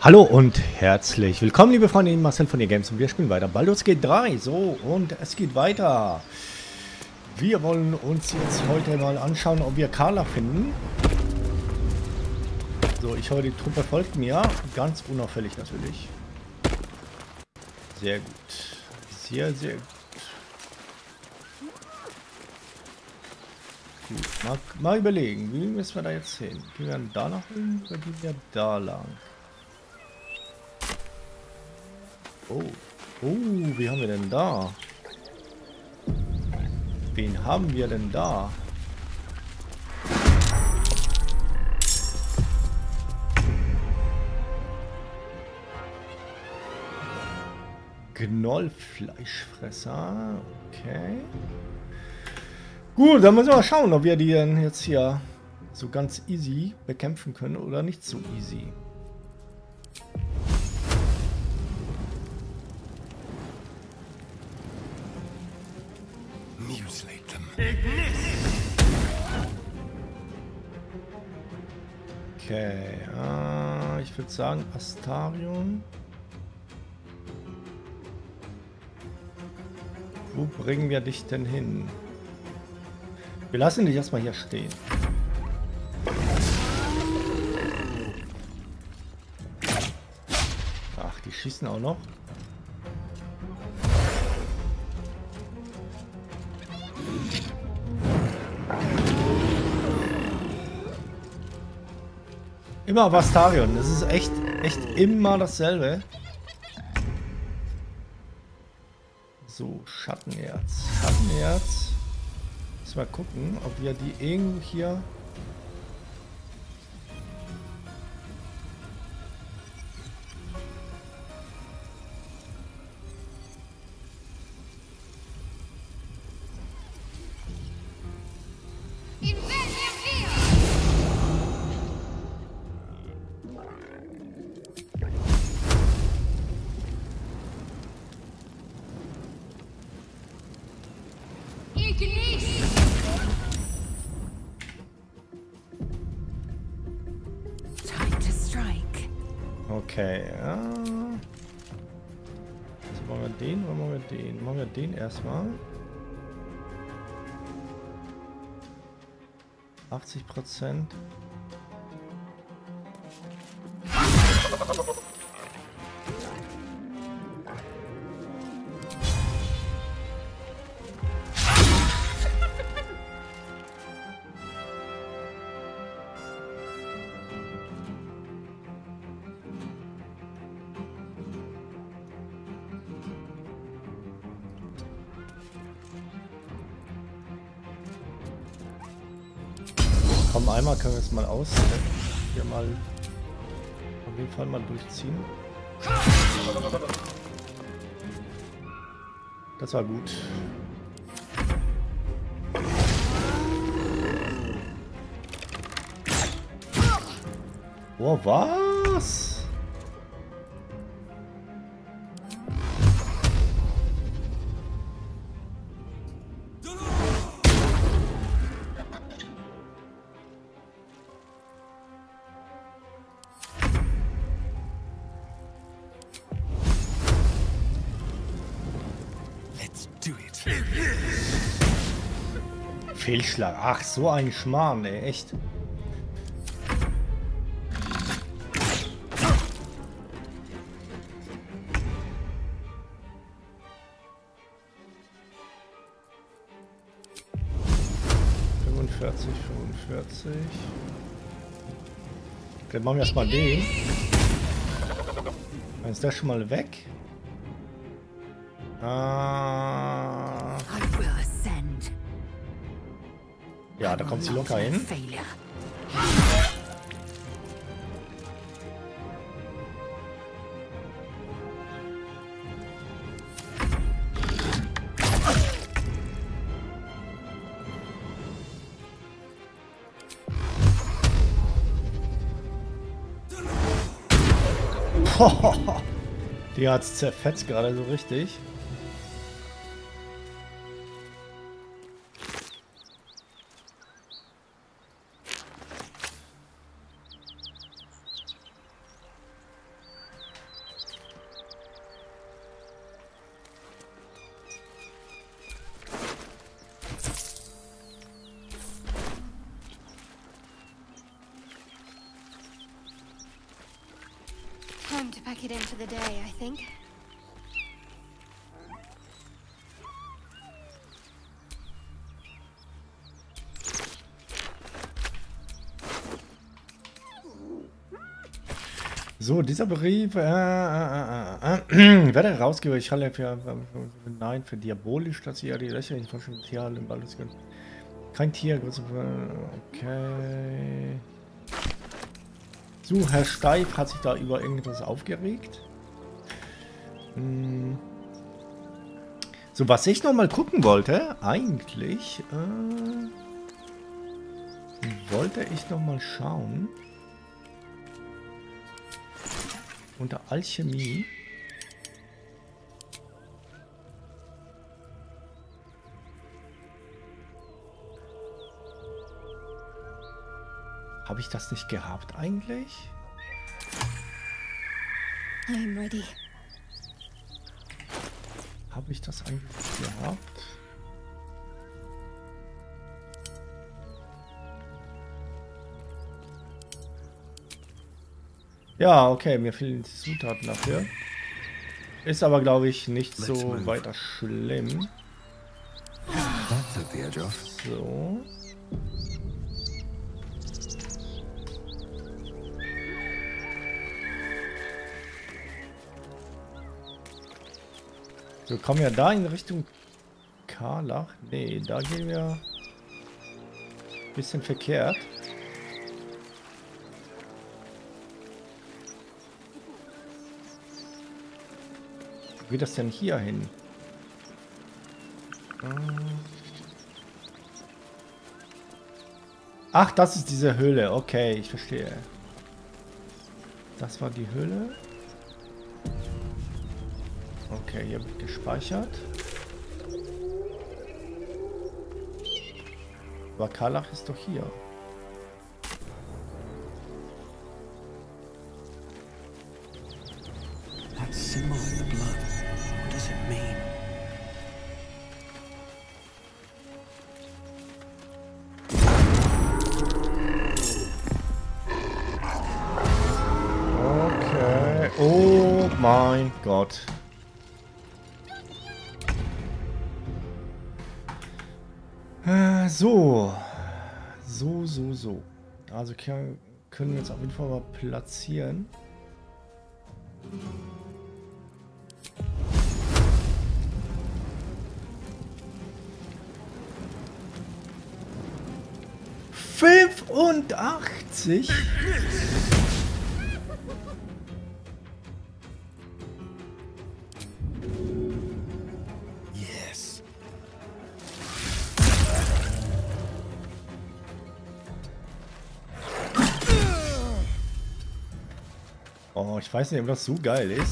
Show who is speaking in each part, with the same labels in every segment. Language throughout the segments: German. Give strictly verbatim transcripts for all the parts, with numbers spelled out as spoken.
Speaker 1: Hallo und herzlich willkommen, liebe Freunde, Marcel von eGames, und wir spielen weiter Baldur's Gate drei. So, und es geht weiter. Wir wollen uns jetzt heute mal anschauen, ob wir Carla finden. So, ich hoffe, die Truppe folgt mir. Ganz unauffällig natürlich. Sehr gut. Sehr, sehr gut. Gut, mal, mal überlegen, wie müssen wir da jetzt hin? Gehen wir da nach hin oder gehen wir da lang? Oh, oh, wie haben wir denn da? Wen haben wir denn da? Gnollfleischfresser, okay. Gut, dann müssen wir mal schauen, ob wir die denn jetzt hier so ganz easy bekämpfen können oder nicht so easy. Okay, äh, ich würde sagen Astarion. Wo bringen wir dich denn hin? Wir lassen dich erstmal hier stehen. Ach, die schießen auch noch. Immer auf Astarion. Das ist echt, echt immer dasselbe. So, Schattenerz. Schattenerz. Müssen wir gucken, ob wir die irgendwo hier... Okay, ja. Also machen wir den oder machen wir den? Machen wir den erstmal. achtzig Prozent. Komm, einmal können wir es mal aus. Hier mal auf jeden Fall mal durchziehen. Das war gut. Oh, was? Fehlschlag. Ach, so ein Schmarrn, ey, echt. fünfundvierzig, fünfundvierzig. Dann machen wir erstmal den. Dann ist das schon mal weg. Ah. Ja, da kommt sie locker hin. Die hat's zerfetzt gerade so richtig.
Speaker 2: Time to pack it in for the day, I think.
Speaker 1: So, dieser Brief, äh, äh, äh, äh, werde Herausgeber, ich halte für, für, nein, für diabolisch, dass ihr die lächerlichen Forschung mit Tieren im Balles können. Kein Tier, okay. So, Herr Steif hat sich da über irgendwas aufgeregt. Hm. So, was ich noch mal gucken wollte, eigentlich, äh, wollte ich noch mal schauen. Unter Alchemie. Habe ich das nicht gehabt eigentlich?
Speaker 2: I'm ready.
Speaker 1: Habe ich das eigentlich gehabt? Ja, okay, mir fehlen die Zutaten dafür. Ist aber, glaube ich, nicht so weiter schlimm. So. So, kommen wir da in Richtung Karlach? Nee, da gehen wir ein bisschen verkehrt. Wo geht das denn hier hin? Ach, das ist diese Höhle. Okay, ich verstehe. Das war die Höhle. Okay, hier wird gespeichert. Aber Karlach ist doch hier.
Speaker 3: That symbol in the blood. What does it mean?
Speaker 1: Okay. Oh mein Gott. Äh, so. So, so, so. Also können wir jetzt auf jeden Fall mal platzieren. fünfundachtzig?
Speaker 3: Yes.
Speaker 1: Oh, ich weiß nicht, ob das so geil ist.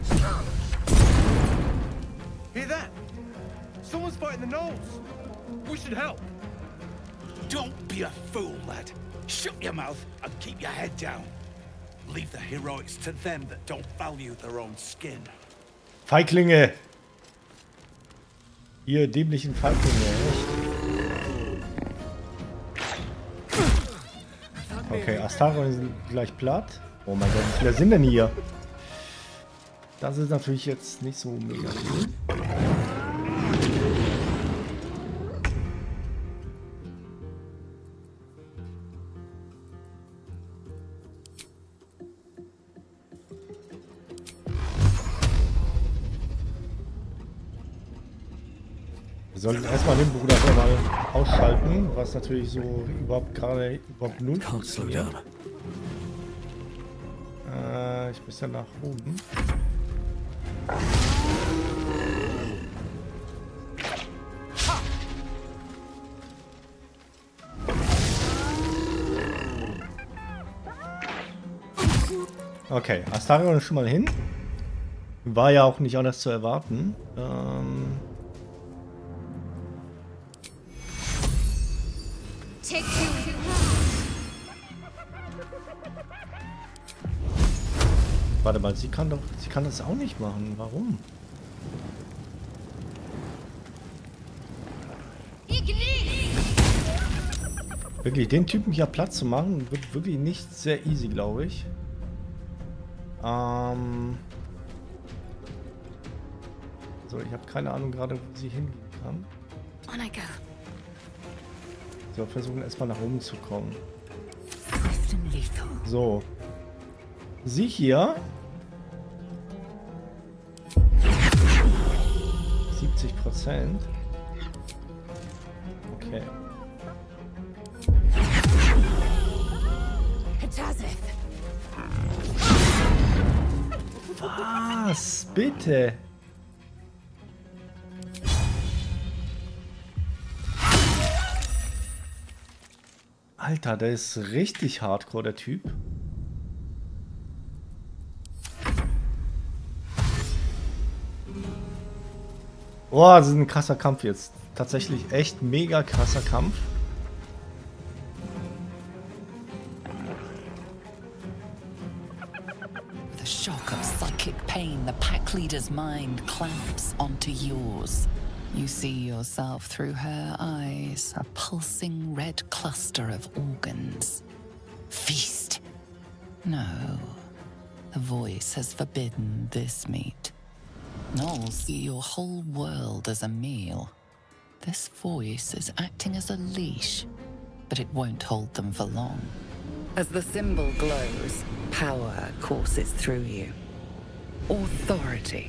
Speaker 4: Hear that? Someone's fighting the gnolls. We should help.
Speaker 5: Don't be a fool, lad. Shut your mouth and keep your head down. Leave the heroics to them that don't value their own skin.
Speaker 1: Feiglinge! Ihr dämlichen Feiglinge, echt? Okay, Astarion sind gleich platt. Oh mein Gott, wie viele sind denn hier? Das ist natürlich jetzt nicht so mega viel. Wir sollten erstmal den Bruder mal ausschalten, was natürlich so überhaupt gerade überhaupt null funktioniert. Äh, ich muss ja nach oben. Okay, Astarion ist schon mal hin. War ja auch nicht anders zu erwarten. Ähm Warte mal, sie kann doch, sie kann das auch nicht machen. Warum? Wirklich, den Typen hier Platz zu machen, wird wirklich nicht sehr easy, glaube ich. Ähm so, ich habe keine Ahnung gerade, wo sie hingehen kann.
Speaker 2: On I go.
Speaker 1: So, versuchen erstmal nach oben zu kommen.
Speaker 2: Swift and lethal.
Speaker 1: So. Sie hier. siebzig Prozent. Okay.
Speaker 2: Hatazeth.
Speaker 1: Was? Bitte? Alter, der ist richtig hardcore, der Typ. Boah, das ist ein krasser Kampf jetzt. Tatsächlich echt mega krasser Kampf.
Speaker 6: With a shock of psychic pain, the pack leader's mind clamps onto yours. You see yourself through her eyes, a pulsing red cluster of organs. Feast. No, the voice has forbidden this meat. Gnolls see your whole world as a meal. This voice is acting as a leash, but it won't hold them for long. As the symbol glows, power courses through you. Authority.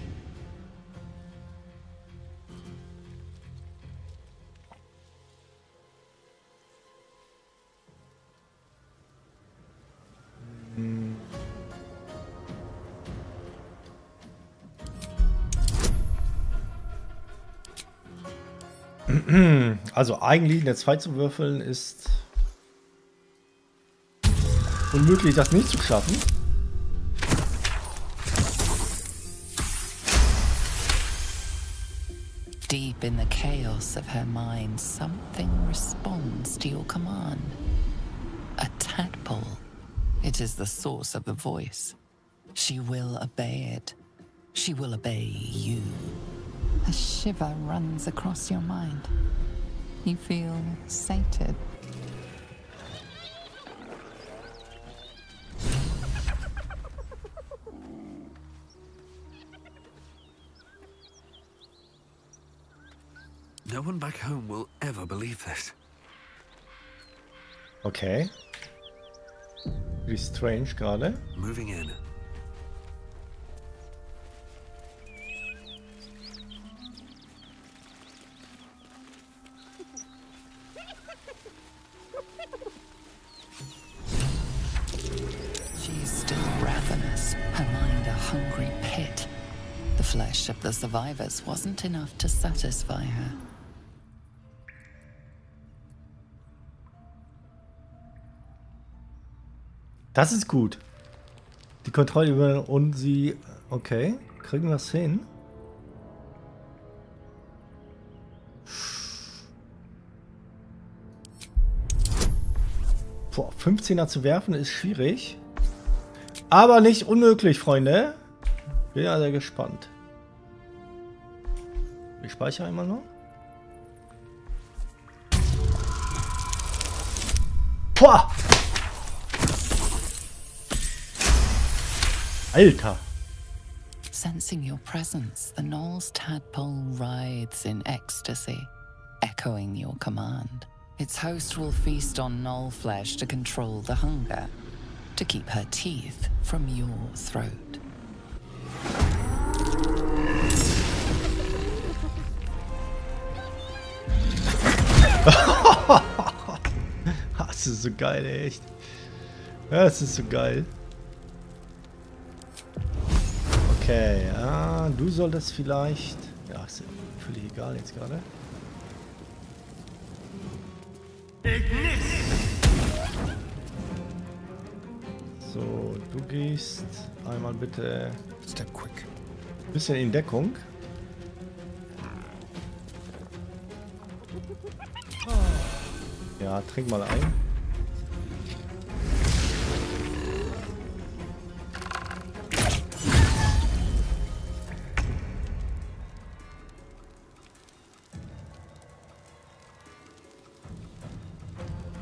Speaker 1: Also eigentlich in der zwei zu würfeln ist unmöglich, das nicht zu schaffen.
Speaker 6: Deep in the chaos of her mind, something responds to your command. A tadpole. It is the source of the voice. She will obey it. She will obey you. A shiver runs across your mind. You feel sated.
Speaker 3: No one back home will ever believe this.
Speaker 1: Okay. Wie strange gerade.
Speaker 3: Moving in.
Speaker 6: She's still ravenous, her mind a hungry pit. The flesh of the survivors wasn't enough to satisfy her.
Speaker 1: Das ist gut. Die Kontrolle über und sie... Okay, kriegen wir es hin? Boah, fünfzehner zu werfen ist schwierig. Aber nicht unmöglich, Freunde. Bin ja sehr gespannt. Ich speichere einmal noch. Boah! Alter!
Speaker 6: Sensing your presence, the Gnoll's tadpole writhes in ecstasy, echoing your command. Its host will feast on Gnoll flesh to control the hunger, to keep her teeth from your throat.
Speaker 1: Das ist so geil, ey, echt. Das ist so geil. Okay, ja, du solltest vielleicht... Ja, ist ja völlig egal jetzt gerade. So, du gehst einmal bitte
Speaker 3: Step quick.
Speaker 1: ein bisschen in Deckung. Ja, trink mal ein.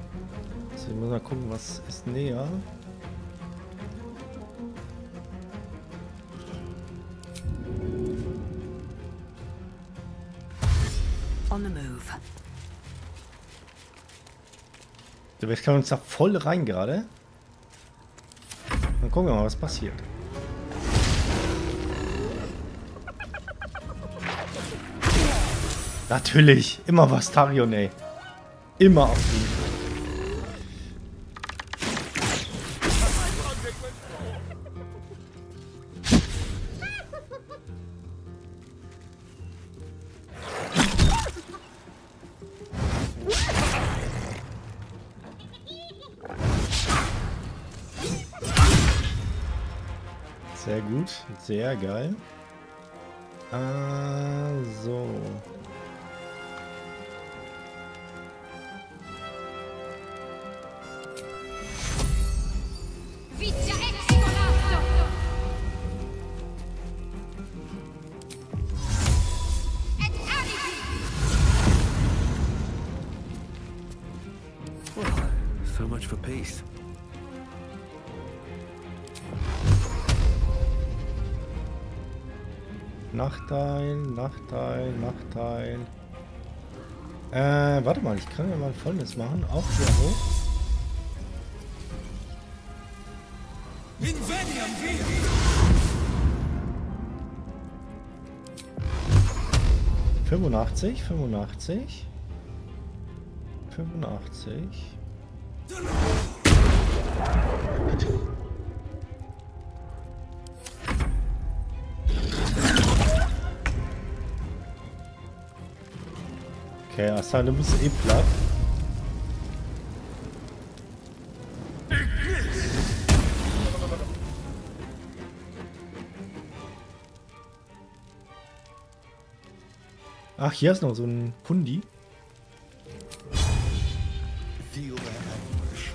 Speaker 1: So, ich muss mal gucken, was ist näher.
Speaker 2: On the move.
Speaker 1: So, wir können uns da voll rein gerade. Dann gucken wir mal, was passiert. Natürlich. Immer was, Tarion, ey. Immer auf ihn. Sehr gut, sehr geil. Äh, so.
Speaker 3: So much for peace.
Speaker 1: Nachteil, Nachteil, Nachteil. Äh, warte mal, ich kann ja mal Folgendes machen. Auch hier hoch. fünfundachtzig, fünfundachtzig. fünfundachtzig. Okay, Aslan, du bist eh platt. Ach, hier ist noch so ein Pundi.
Speaker 5: Feel their anguish.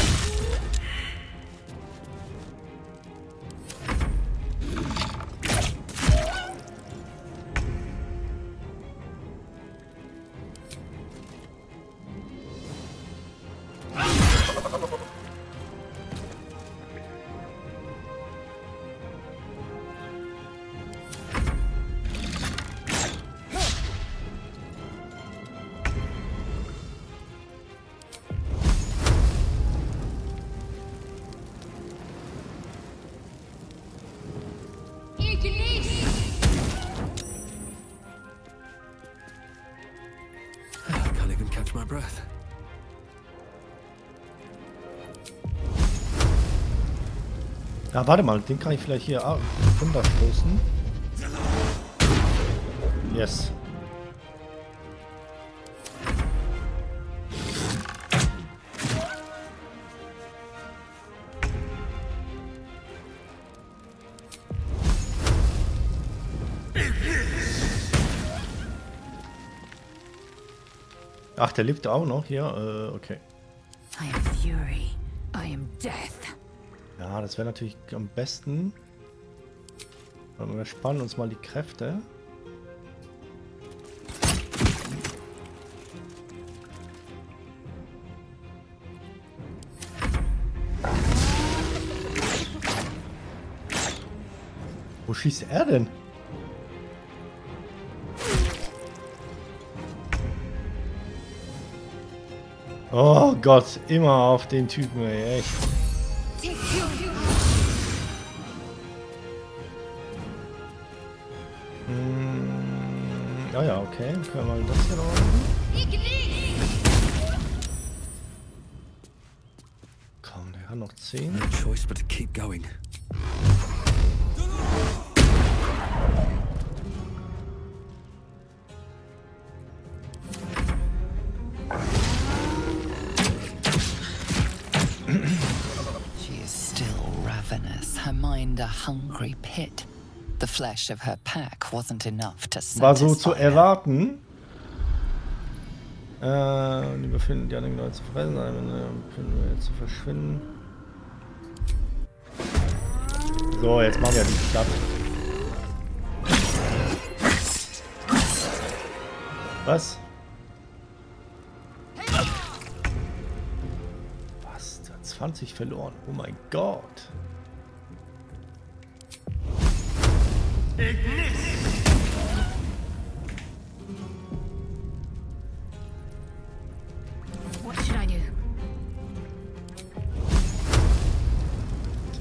Speaker 3: I can't even catch my breath.
Speaker 1: Ja, warte mal, den kann ich vielleicht hier ah, runterstoßen. Yes. Ach, der lebt auch noch hier. Äh, okay.
Speaker 2: I am fury. I am death.
Speaker 1: Ja, das wäre natürlich am besten. Wir spannen uns mal die Kräfte. Wo schießt er denn? Oh Gott, immer auf den Typen, ey, echt. Hm, ja, ja, okay. Können wir mal das hier noch machen? Komm, der hat noch zehn.
Speaker 3: No choice but to keep going.
Speaker 6: She is still ravenous, her mind a hungry pit. The flesh of her pack wasn't enough to satisfy
Speaker 1: War so zu
Speaker 6: her.
Speaker 1: erwarten. Äh, die befinden die anderen Leute zu fressen, befinden wir jetzt zu verschwinden. So, jetzt machen wir die Stadt. Was? Was? Der hat zwanzig verloren. Oh mein Gott.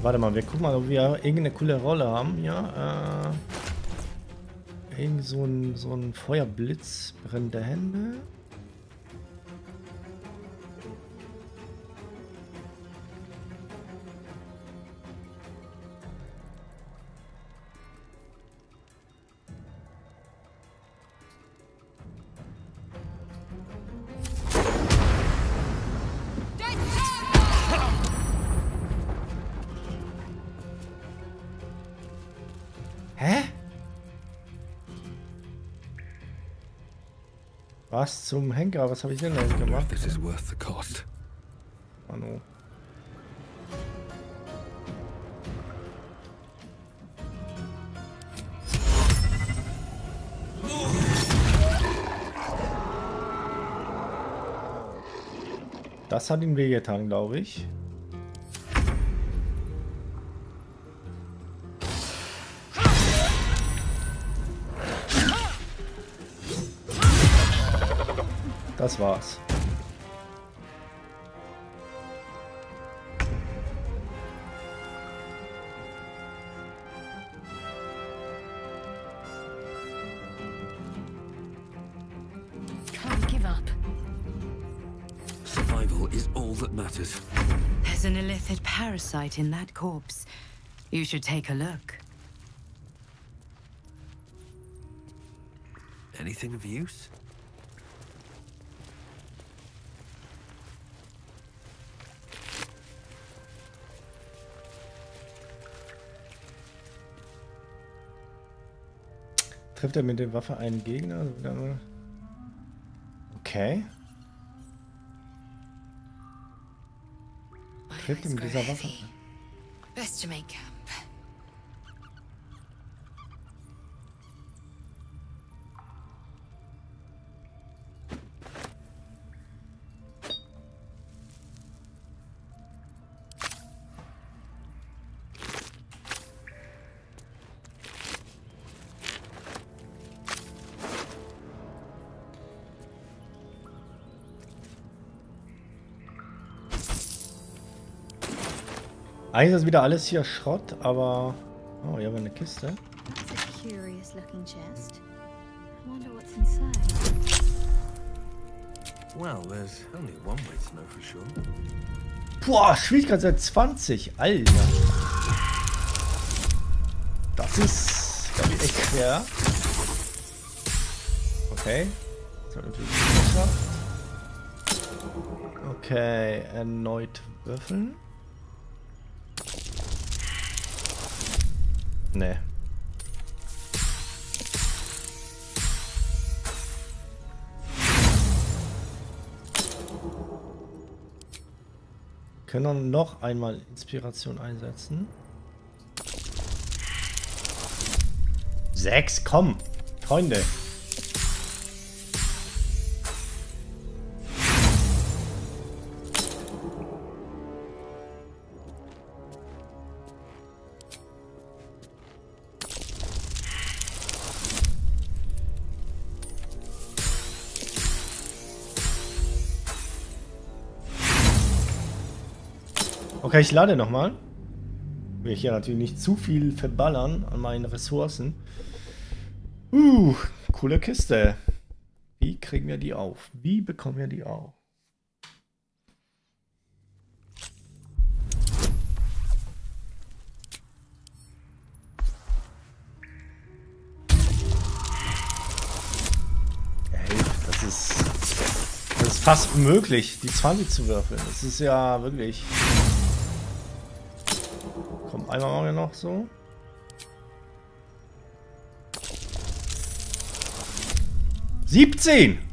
Speaker 1: Warte mal, wir gucken mal, ob wir irgendeine coole Rolle haben. Ja, äh, irgend so ein, so ein Feuerblitz, brennende Hände. Hä? Was zum Henker? Was habe ich denn da gemacht?
Speaker 3: This is worth the cost.
Speaker 1: Oh no. Das hat ihm wehgetan, glaube ich. Das war's.
Speaker 2: Can't give up.
Speaker 3: Survival is all that matters.
Speaker 2: There's an illithid parasite in that corpse. You should take a look.
Speaker 3: Anything of use?
Speaker 1: Trifft er mit der Waffe einen Gegner? Okay. Trifft er mit dieser Waffe?
Speaker 2: Best to make camp.
Speaker 1: Eigentlich ist wieder alles hier Schrott, aber... Oh, hier haben wir eine Kiste.
Speaker 7: That's a curious looking chest. I wonder what's inside.
Speaker 3: Well, there's only one way to know for sure.
Speaker 1: Boah, Schwierigkeit seit zwanzig. Alter. Das ist, glaube ich, echt schwer. Okay. Das hat natürlich nicht geschafft. Okay, erneut würfeln. Nee. Können noch einmal Inspiration einsetzen. Sechs, komm, Freunde. Okay, ich lade nochmal. Will ich hier natürlich nicht zu viel verballern an meinen Ressourcen. Uh, coole Kiste. Wie kriegen wir die auf? Wie bekommen wir die auf? Ey, das ist, das ist fast unmöglich, die zwanzig zu würfeln. Das ist ja wirklich... Komm, einmal machen wir noch so. siebzehn!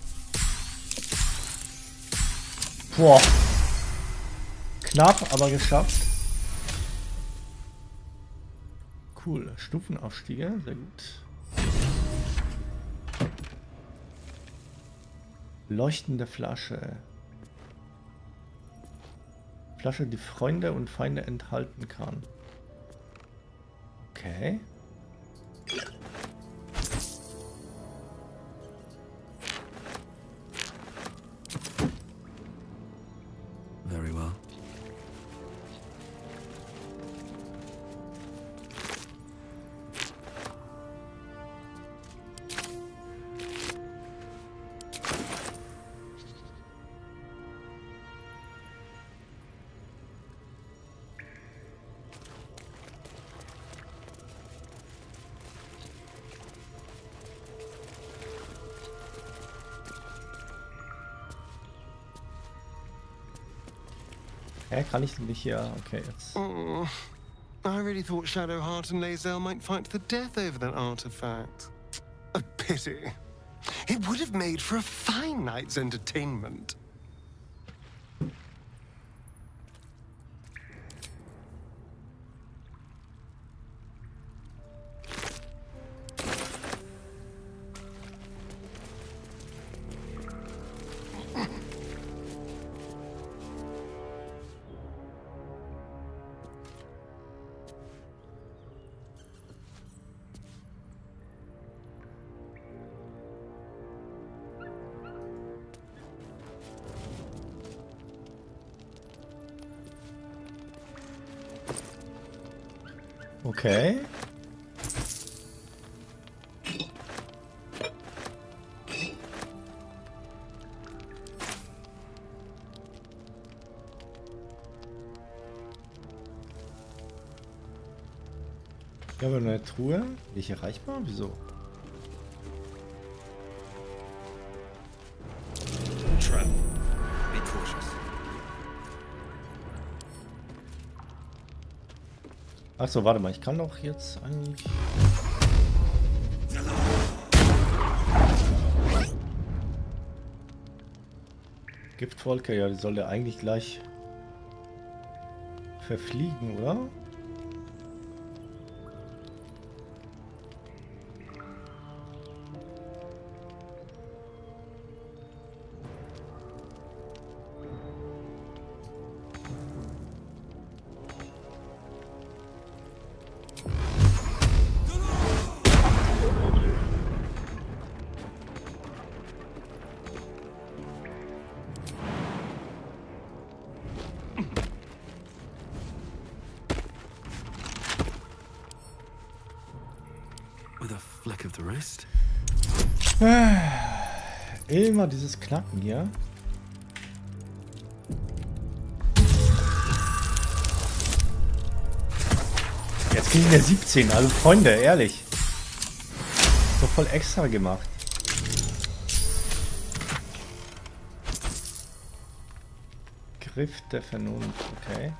Speaker 1: Boah. Knapp, aber geschafft. Cool. Stufenaufstiege, sehr gut. Leuchtende Flasche. Flasche, die Freunde und Feinde enthalten kann. Okay.
Speaker 3: Very well.
Speaker 1: Hä, kann ich nicht hier... Okay, jetzt...
Speaker 8: Oh, I really thought Shadowheart and Lae'zel might fight to the death over that artifact. A pity. It would have made for a fine night's entertainment.
Speaker 1: Okay. Ich habe eine Truhe. Nicht erreichbar? Wieso?
Speaker 5: Trap. Be cautious.
Speaker 1: Achso, warte mal. Ich kann doch jetzt eigentlich... Giftwolke, ja, die sollte eigentlich gleich verfliegen, oder?
Speaker 3: With a flick of the wrist.
Speaker 1: Immer dieses Knacken hier. Jetzt kriegen wir siebzehn, also Freunde, ehrlich. So voll extra gemacht. Griff der Vernunft, okay.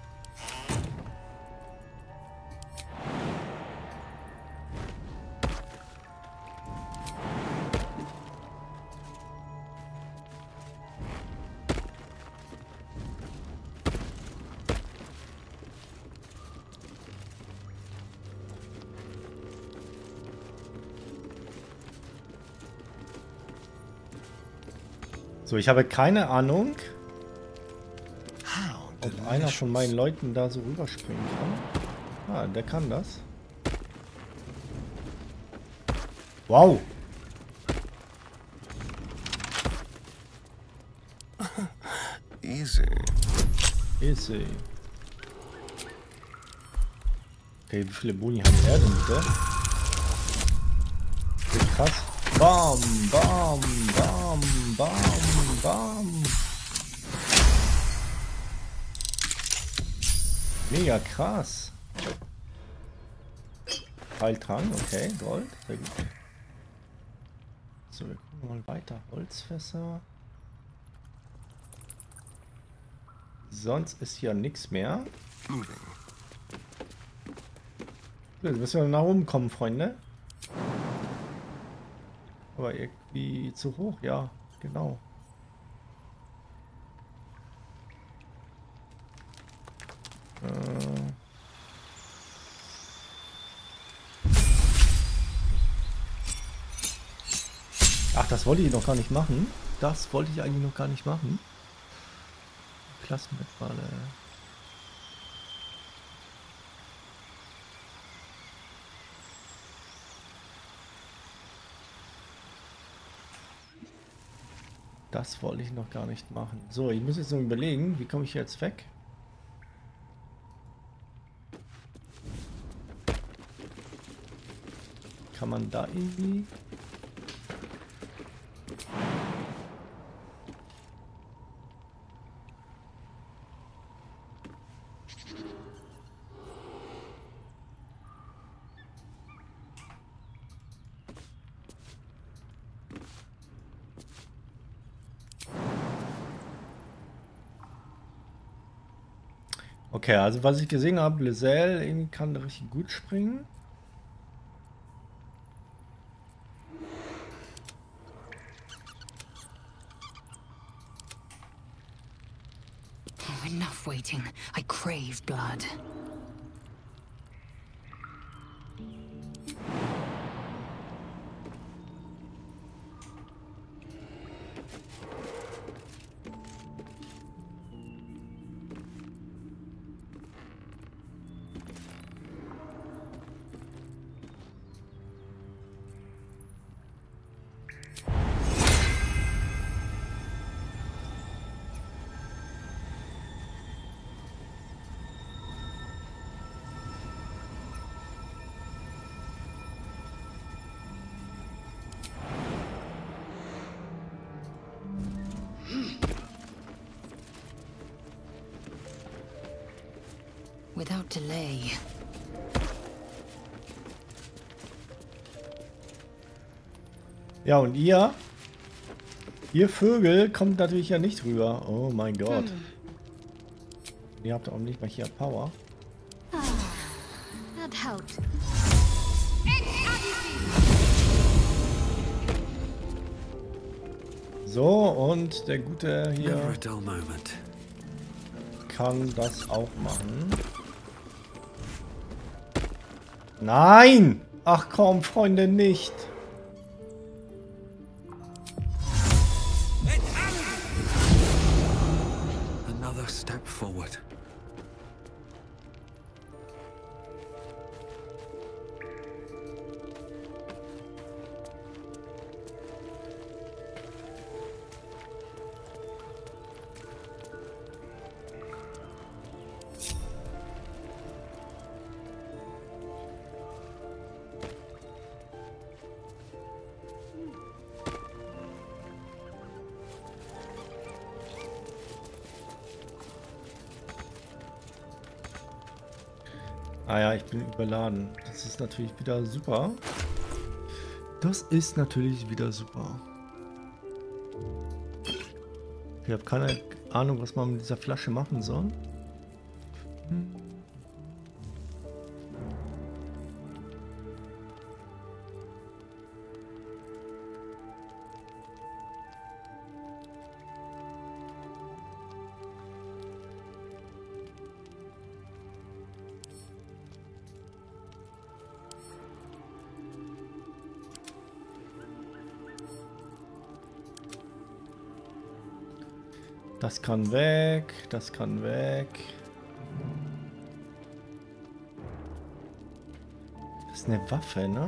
Speaker 1: So, ich habe keine Ahnung, ob einer von meinen Leuten da so rüberspringen kann. Ah, der kann das. Wow.
Speaker 8: Easy.
Speaker 1: Easy. Okay, wie viele Boni hat er denn bitte? Okay, krass. Bam, bam, bam, bam, bam. Mega krass. Heiltrank, okay, Gold, sehr gut. So, wir gucken mal weiter. Holzfässer. Sonst ist hier nichts mehr. Jetzt müssen wir nach oben kommen, Freunde. Aber irgendwie zu hoch, ja, genau. Äh. Ach, das wollte ich noch gar nicht machen. Das wollte ich eigentlich noch gar nicht machen. Klassenmitfalle. Das wollte ich noch gar nicht machen. So, ich muss jetzt noch überlegen, wie komme ich jetzt weg? Kann man da irgendwie... Okay, also was ich gesehen habe, Lizelle irgendwie kann richtig gut springen.
Speaker 2: Oh, enough waiting. I crave blood. Without delay.
Speaker 1: Ja, und ihr? Ihr Vögel kommt natürlich ja nicht rüber. Oh mein Gott. Hm. Ihr habt auch nicht mal hier Power.
Speaker 7: Ah, that helped.
Speaker 1: So, und der Gute hier kann das auch machen. Nein! Ach komm, Freunde, nicht.
Speaker 3: Another step forward.
Speaker 1: Ah ja, ich bin überladen. Das ist natürlich wieder super. Das ist natürlich wieder super. Ich habe keine Ahnung, was man mit dieser Flasche machen soll. Hm. Das kann weg, das kann weg. Das ist eine Waffe, ne?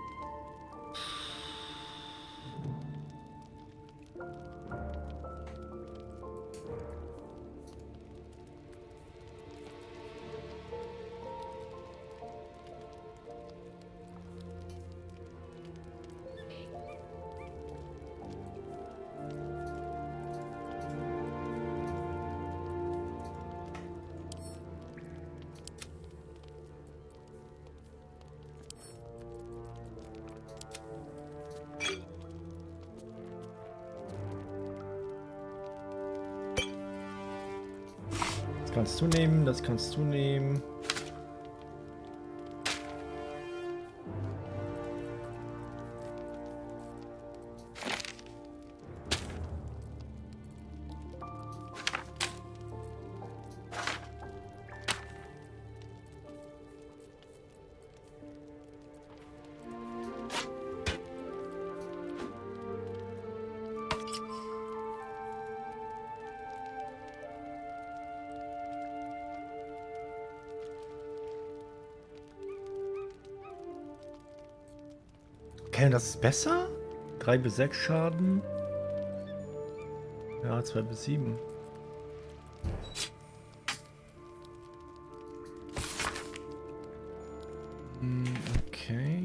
Speaker 1: Das kannst du nehmen, das kannst du nehmen. Okay, das ist besser? drei bis sechs Schaden. Ja, zwei bis sieben. Okay.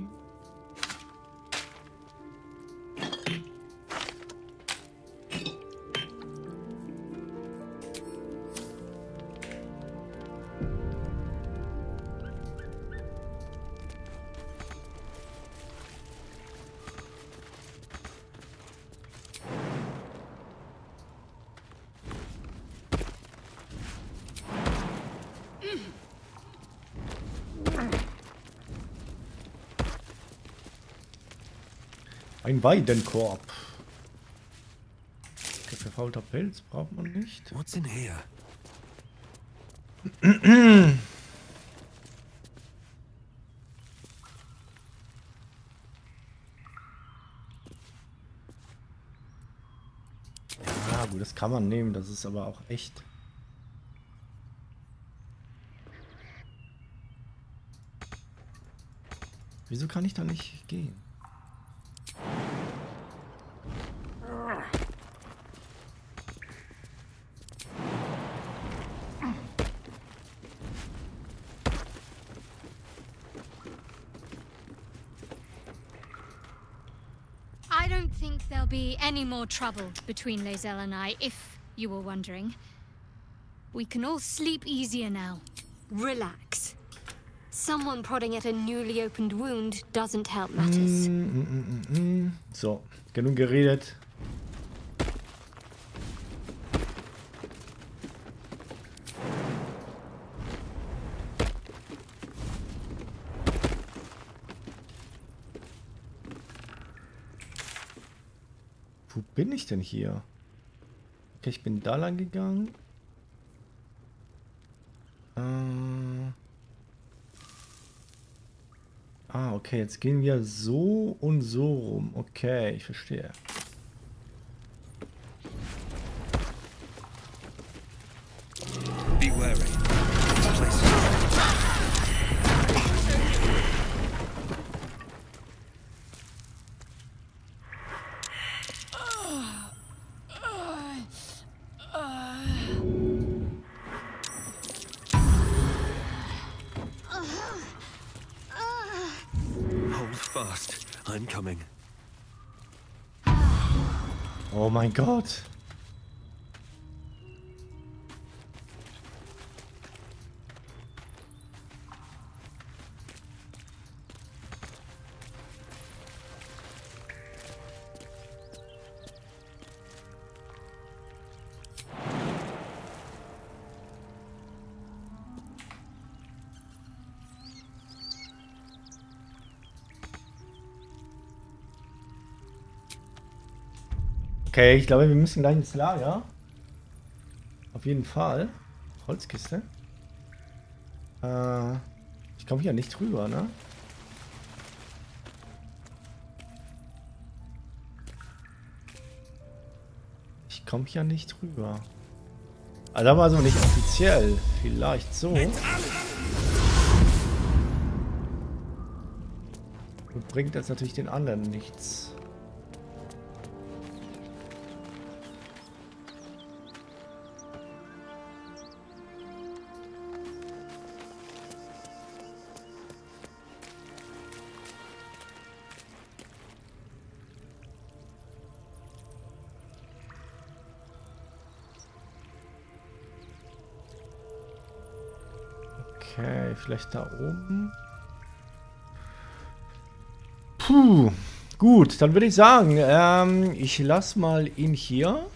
Speaker 1: Ein Weidenkorb. Okay, verfaulter Pilz braucht man nicht.
Speaker 3: What's in here?
Speaker 1: Ja, gut, das kann man nehmen, das ist aber auch echt. Wieso kann ich da nicht gehen?
Speaker 7: I don't think there'll be any more trouble between Lae'zel and I, if you were wondering. We can all sleep easier now.
Speaker 9: Relax. Someone prodding at a newly opened wound doesn't help matters.
Speaker 1: Mm, mm, mm, mm. So, genug geredet. Wo bin ich denn hier? Okay, ich bin da lang gegangen. Äh ah, okay, jetzt gehen wir so und so rum. Okay, ich verstehe.
Speaker 3: Be wary. This place is fast. I'm coming.
Speaker 1: Oh mein Gott. Okay, ich glaube, wir müssen gleich ins Lager. Auf jeden Fall. Holzkiste. Äh, ich komme hier nicht rüber, ne? Ich komme hier nicht rüber. Also aber also nicht offiziell. Vielleicht so. Und bringt jetzt natürlich den anderen nichts. Okay, vielleicht da oben. Puh, gut, dann würde ich sagen, ähm, ich lasse mal ihn hier.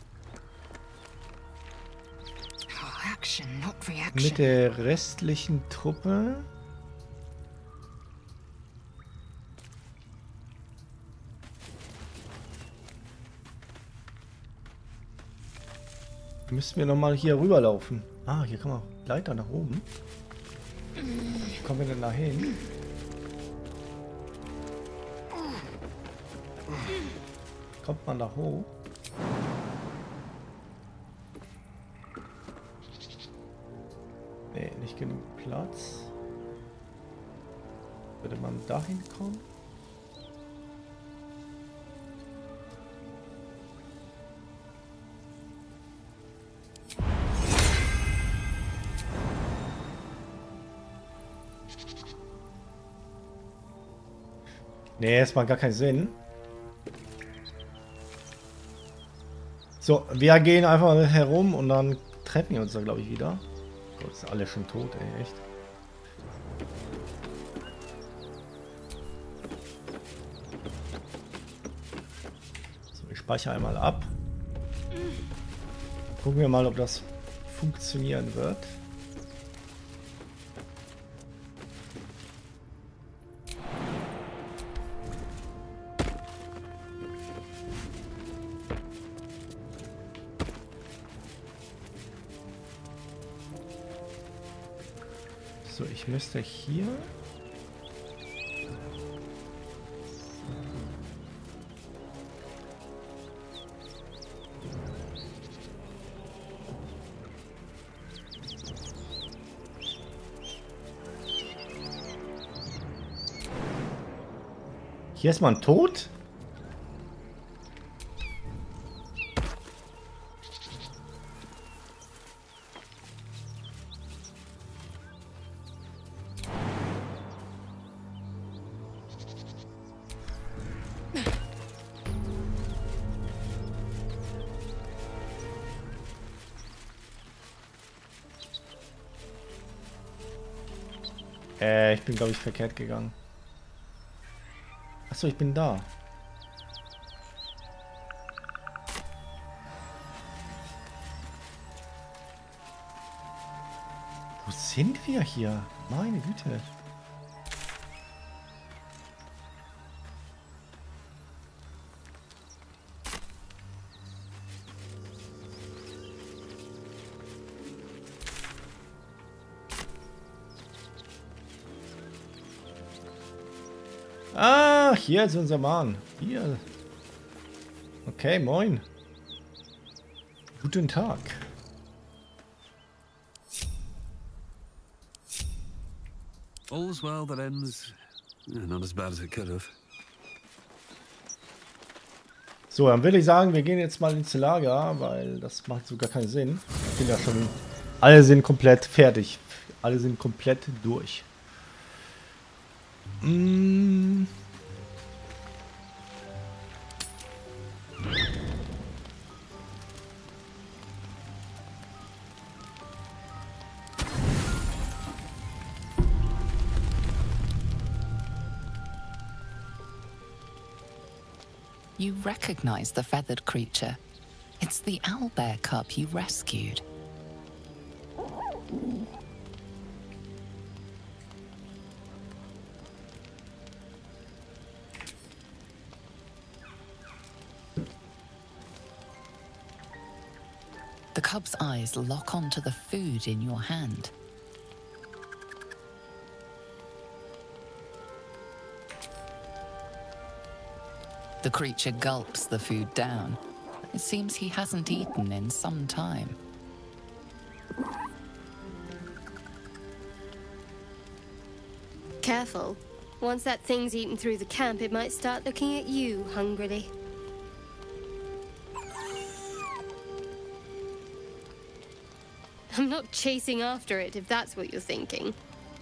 Speaker 1: Mit der restlichen Truppe. Müssen wir nochmal hier rüberlaufen. Ah, hier kann man Leiter nach oben. Wie kommen wir denn da hin? Kommt man da hoch? Nee, nicht genug Platz. Würde man da hinkommen? Nee, es macht gar keinen Sinn. So, wir gehen einfach herum und dann treffen wir uns da, glaube ich, wieder. Gott, ist alle schon tot, ey, echt. So, ich speichere einmal ab. Gucken wir mal, ob das funktionieren wird. So, ich müsste hier... Hier ist man tot? Äh, ich bin, glaube ich, verkehrt gegangen. Achso, ich bin da. Wo sind wir hier? Meine Güte. Ah, hier ist unser Mann. Hier. Okay, moin. Guten Tag.
Speaker 3: All's well that ends not as bad as it could have.
Speaker 1: So, dann würde ich sagen, wir gehen jetzt mal ins Lager, weil das macht so gar keinen Sinn. Ich bin ja schon... Alle sind komplett fertig. Alle sind komplett durch. Mm.
Speaker 6: You recognize the feathered creature. It's the owlbear cub you rescued. The cub's eyes lock onto the food in your hand. The creature gulps the food down. It seems he hasn't eaten in some time.
Speaker 9: Careful. Once that thing's eaten through the camp, it might start looking at you hungrily. I'm not chasing after it, if that's what you're thinking.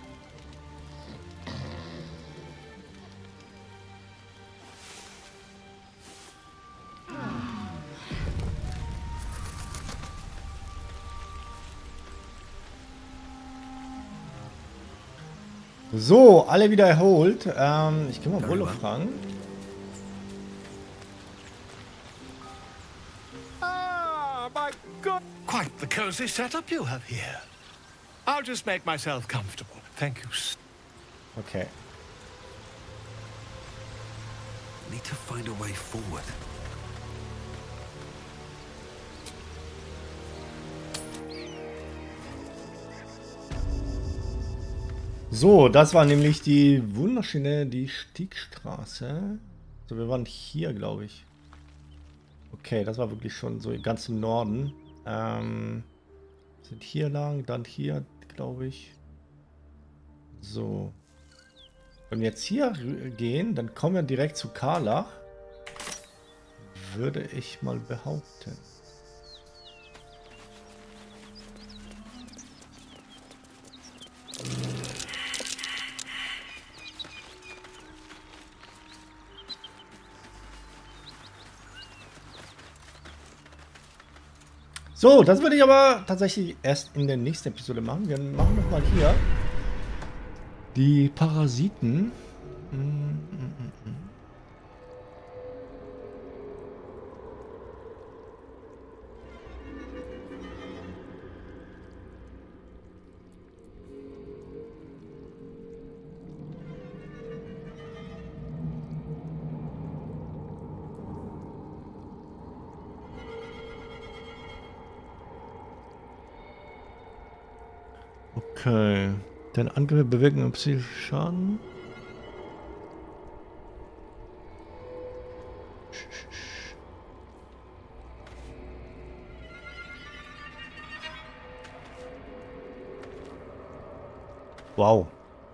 Speaker 1: So, alle wieder erholt. Ähm, ich kann mal Wolle fragen.
Speaker 5: Ah, my God! Quite the cozy setup you have here. I'll just make myself comfortable. Thank you.
Speaker 1: Okay.
Speaker 3: Need to find a way forward.
Speaker 1: So, das war nämlich die wunderschöne, die Stiegstraße. So, wir waren hier, glaube ich. Okay, das war wirklich schon so ganz im Norden. Ähm, sind hier lang, dann hier, glaube ich. So. Wenn wir jetzt hier gehen, dann kommen wir direkt zu Karlach. Würde ich mal behaupten. So, das würde ich aber tatsächlich erst in der nächsten Episode machen. Wir machen noch mal hier die Parasiten. Mm, mm, mm, mm. Okay. Deine Angriffe bewirken einen psychischen Schaden. Wow.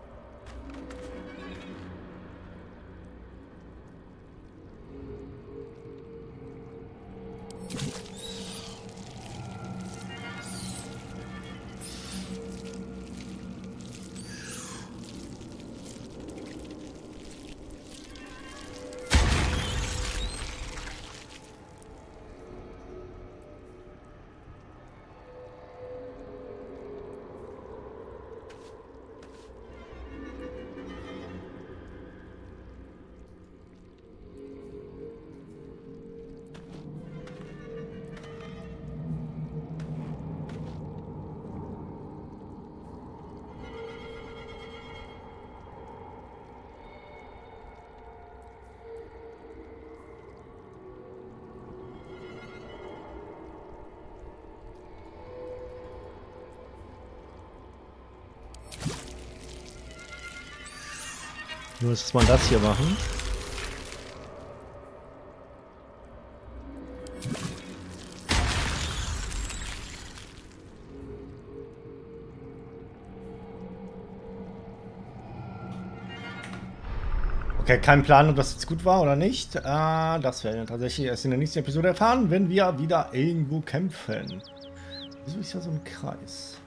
Speaker 1: Du musst mal das hier machen. Okay, kein Plan, ob das jetzt gut war oder nicht. Äh, das werden wir tatsächlich erst in der nächsten Episode erfahren, wenn wir wieder irgendwo kämpfen. Wieso ist ja so ein Kreis?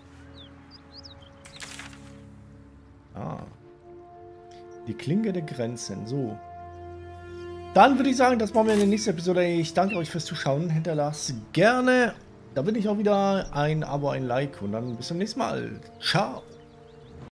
Speaker 1: Ah. Die Klinge der Grenzen. So. Dann würde ich sagen, das machen wir in der nächsten Episode. Ich danke euch fürs Zuschauen. Hinterlasst gerne, da bin ich auch wieder, ein Abo, ein Like und dann bis zum nächsten Mal. Ciao.